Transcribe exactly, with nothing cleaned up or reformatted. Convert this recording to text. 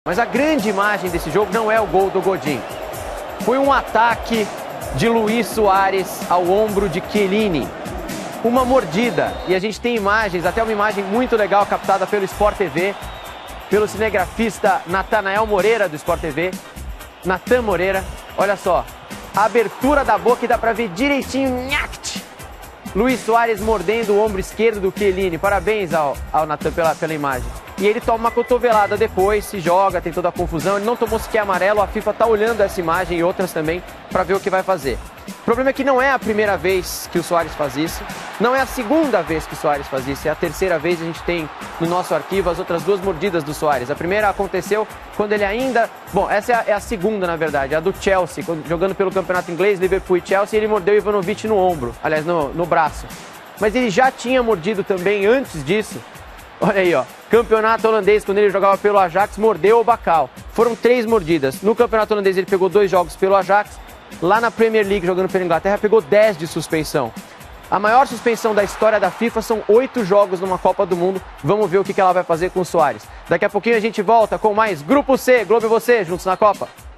Mas a grande imagem desse jogo não é o gol do Godin. Foi um ataque de Luis Soares ao ombro de Chiellini. Uma mordida. E a gente tem imagens, até uma imagem muito legal captada pelo Sport T V, pelo cinegrafista Natanael Moreira do Sport T V. Natan Moreira, olha só. A abertura da boca e dá pra ver direitinho. Nhact! Luis Soares mordendo o ombro esquerdo do Chiellini. Parabéns ao, ao Natan pela, pela imagem. E ele toma uma cotovelada depois, se joga, tem toda a confusão. Ele não tomou sequer amarelo, a FIFA está olhando essa imagem e outras também para ver o que vai fazer. O problema é que não é a primeira vez que o Soares faz isso, não é a segunda vez que o Soares faz isso, é a terceira vez. A gente tem no nosso arquivo as outras duas mordidas do Soares. A primeira aconteceu quando ele ainda... Bom, essa é a, é a segunda, na verdade, a do Chelsea, quando, jogando pelo campeonato inglês, Liverpool e Chelsea, ele mordeu o Ivanovic no ombro, aliás, no, no braço. Mas ele já tinha mordido também antes disso. Olha aí, ó. Campeonato holandês, quando ele jogava pelo Ajax, mordeu o Bakal. Foram três mordidas. No campeonato holandês ele pegou dois jogos pelo Ajax. Lá na Premier League, jogando pela Inglaterra, pegou dez de suspensão. A maior suspensão da história da FIFA são oito jogos numa Copa do Mundo. Vamos ver o que ela vai fazer com o Soares. Daqui a pouquinho a gente volta com mais Grupo C, Globo e você, juntos na Copa.